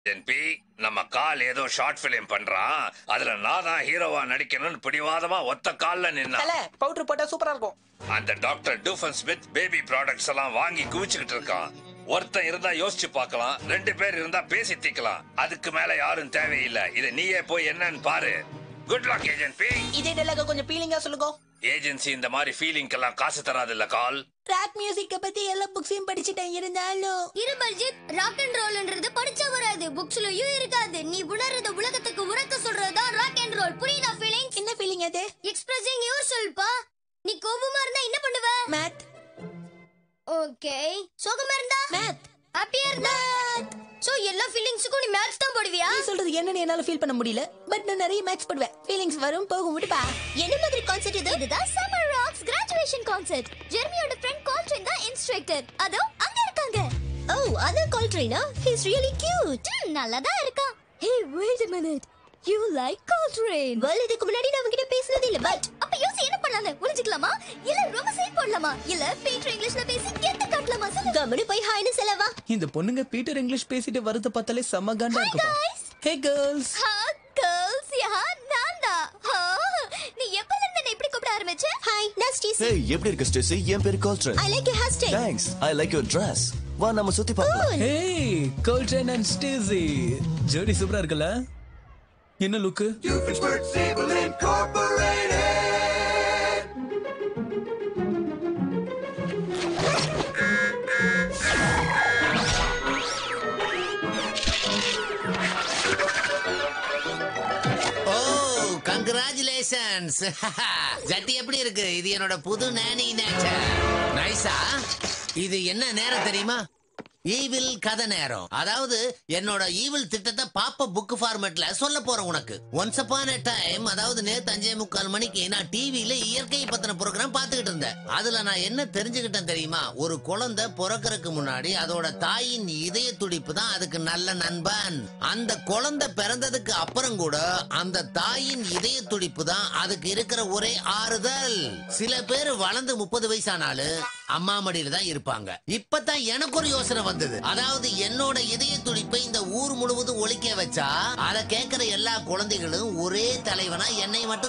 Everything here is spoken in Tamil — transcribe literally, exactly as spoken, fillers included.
என்பி நம்ம கால் ஏதோ ஷார்ட் பிலிம் பண்றான். அதுல நான் தான் ஹீரோவா நடிக்கணும்னு பிடிவாதமா ஒத்த கால்ல நின்னா. பவுடர் போட்டா சூப்பரா இருக்கும். அந்த doctor Doofenshmirtz baby products எல்லாம் வாங்கி குவிச்சுக்கிட்டு இருக்கான். ஒருத்தன் இருந்தா யோசிச்சு பார்க்கலாம், ரெண்டு பேர் இருந்தா பேசி தீக்கலாம். அதுக்கு மேல யாரும் தேவையில்லை. இதை நீயே போய் என்னன்னு பாரு. Good luck agent P. இதே டெலக கொஞ்சம் ஃபீலிங்கா சொல்லுங்க. ஏஜென்சி இந்த மாதிரி ஃபீலிங்க்கெல்லாம் காசு தராது இல்ல கால். ராக் மியூசிக்க பத்தி எல்லா புக்ஸையும் படிச்சிட்டேன். இருந்தாலும் இரு பல்ஜித், ராக் அண்ட் ரோல்ன்றது படிச்சா வராது, புக்ஸ்லயும் இருக்காது. நீ உணர்றத உலகத்துக்கு உரக்க சொல்றதா ராக் அண்ட் ரோல். புரியுதா ஃபீலிங்? என்ன ஃபீலிங் அது? எக்ஸ்பிரஸிங் யுவர்செல்ஃப் பா. நீ கோபமா இருந்தா என்ன பண்ணுவ? மேத். ஓகே. சோகமா இருந்தா மேத். ஹாப்பியா இருந்தா சோ எல்லா ஃபீலிங்ஸ்க்கும் நீ மேத்ஸ் தான் போடுவியா? நீ சொல்றது என்னன்னு என்னால ஃபீல் பண்ண முடியல. பட் நான் நிறைய மேத்ஸ் போடுவேன். ஃபீலிங்ஸ் வரும் போகும் விட்டுப்பா. என்ன மாதிரி கான்செப்ட் இது? இதுதான் சம்மர் ராக்ஸ் கிராஜுவேஷன் கான்செப்ட். ஜெர்மியோட ஃப்ரெண்ட் கால்ட்ரின் தான் இன்ஸ்ட்ரக்டர். அதோ அங்க இருக்காங்க. ஓ, அத கால்ட்ரினா? He is really cute. நல்லா தான் இருக்கா. Hey, wait a minute. You like Coltrane? well, இதுக்கு முன்னாடி நான் உன்கிட்ட பேசினது இல்ல. பட் அப்ப யோசி என்ன பண்ணலாம்? ஒளிஞ்சிக்கலாமா இல்ல ரொம்ப சீன் போடலாமா இல்ல பீட்டர் இங்கிலீஷ்ல பேசி கெத்த காட்டலாமா? சொல்லு. கம்முனு போய் ஹாய்னு சொல்லவா? இந்த பொண்ணுங்க பீட்டர் இங்கிலீஷ் பேசிட்டு வரத பார்த்தாலே செம்ம காண்டா இருக்குப்பா. ஹே கேர்ள்ஸ். ஹா கேர்ள்ஸ், யா நான்தா. ஹா, நீ எப்பல இருந்து என்ன இப்படி கூப்பிட ஆரம்பிச்ச? ஹாய், நான் ஸ்டேசி. Hey, எப்படி இருக்க ஸ்டேசி? என் பேரு Coltrane. I like your hairstyle. Thanks. I like your dress. வா நம்ம சுத்தி பார்க்கலாம். ஹே கோல்ட்ரன் அண்ட் ஸ்டேசி, ஜோடி சூப்பரா இருக்குல்ல? என்ன லுக்? Doofenshmirtz Evil Incorporated. ஓ, கங்க்ராச்சுலேஷன்ஸ். ஜட்டி எப்படி இருக்கு? இது என்னோட புது நானி நேச்சர். நைஸா? இது என்ன நேரம் தெரியுமா? ஈவில் கதை நேரம். அதாவது என்னோட ஈவில் திட்டத்தை பாப்ப புக் ஃபார்மேட்ல சொல்ல போறேன் உனக்கு. ஒன்ஸ் அப்பான் எ டைம், அதாவது நேத்து அஞ்சே முக்கால் மணிக்கு நான் டிவில இயற்கை பத்தின ப்ரோக்ராம் பார்த்துக்கிட்டு இருந்தேன். அதுல நான் என்ன தெரிஞ்சுக்கிட்டேன் தெரியுமா? ஒரு குழந்தை பிறக்கறதுக்கு முன்னாடி அதோட தாயின் இதய துடிப்பு தான் அதுக்கு நல்ல நண்பன். அந்த குழந்தை பிறந்ததுக்கு அப்புறம் கூட அந்த தாயின் இதய துடிப்பு தான் அதுக்கு இருக்கிற ஒரே ஆறுதல். சில பேர் வளர்ந்து முப்பது வயசானாலும் அம்மா மடியில தான் இருப்பாங்க. இப்பதான் எனக்கு ஒரு யோசனை வந்தது. அதாவது என்னோட இதய துடிப்பை இந்த ஊர் முழுவதும் ஒலிக்க வச்சா அதை கேட்கிற எல்லா குழந்தைகளும் ஒரே தலைவனா என்னை மட்டும்